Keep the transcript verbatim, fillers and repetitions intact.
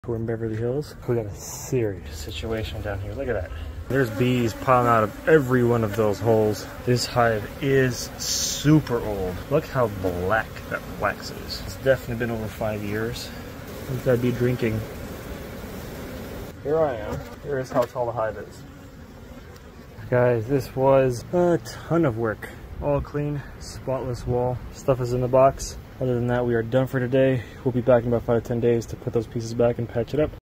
We're in Beverly Hills. We got a serious situation down here. Look at that. There's bees piling out of every one of those holes. This hive is super old. Look how black that wax is. It's definitely been over five years. Look at that bee drinking. Here I am. Here is how tall the hive is. Guys, this was a ton of work. All clean, spotless wall. Stuff is in the box. Other than that, we are done for today. We'll be back in about five to ten days to put those pieces back and patch it up.